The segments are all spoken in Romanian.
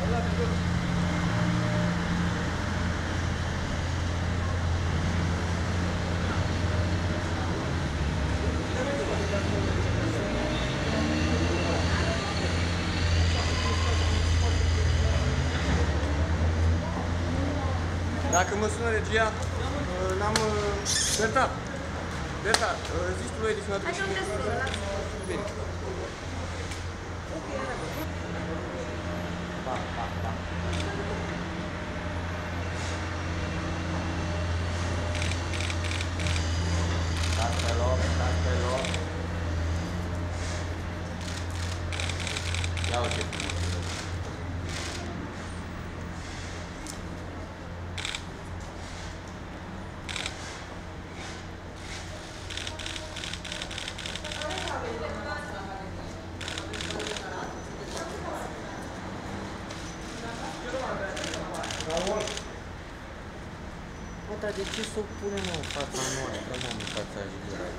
Dacă mă sună regia, n-am... Berta, zici tu lui ediționatul. Hai că nu te sună, lasă. Bine. Pa. Stați pe loc. Ia uite. Bă, dar de ce să o punem în fața noastră, mă, în fața jigură?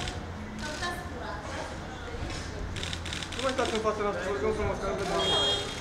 Nu mai stați în fața noastră, să rugăm frumos, că nu vedem.